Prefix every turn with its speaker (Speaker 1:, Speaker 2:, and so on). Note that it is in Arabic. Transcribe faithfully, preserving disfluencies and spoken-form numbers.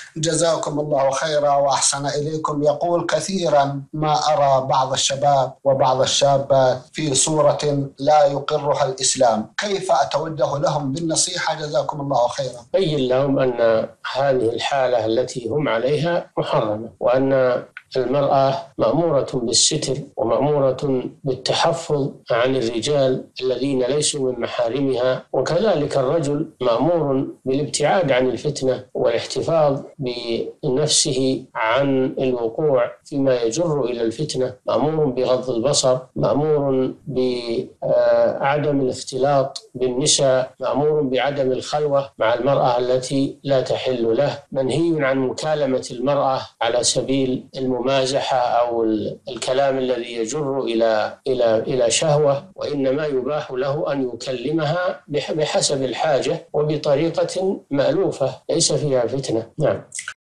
Speaker 1: جزاكم الله خيرا وأحسن إليكم. يقول كثيرا ما أرى بعض الشباب وبعض الشابات في صورة لا يقرها الإسلام، كيف أتوجه لهم بالنصيحة؟ جزاكم الله خيرا.
Speaker 2: بين لهم أن هذه الحالة التي هم عليها محرمة، وأن المرأة مأمورة بالستر ومأمورة بالتحفظ عن الرجال الذين ليسوا من محارمها، وكذلك الرجل مأمور بالابتعاد عن الفتنة والاحتفاظ بنفسه عن الوقوع فيما يجر إلى الفتنة، مأمور بغض البصر، مأمور بعدم الاختلاط بالنساء، مأمور بعدم الخلوة مع المرأة التي لا تحل له، منهي عن مكالمة المرأة على سبيل الممازحة أو الكلام الذي يجر إلى إلى إلى شهوة، وإنما يباح له أن يكلمها بحسب الحاجة وبطريقة مألوفة ليس فيها فتنة. نعم.